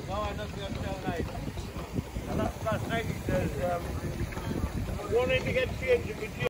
No, nothing on channel 8. And that's 80 says, wanting to get changed,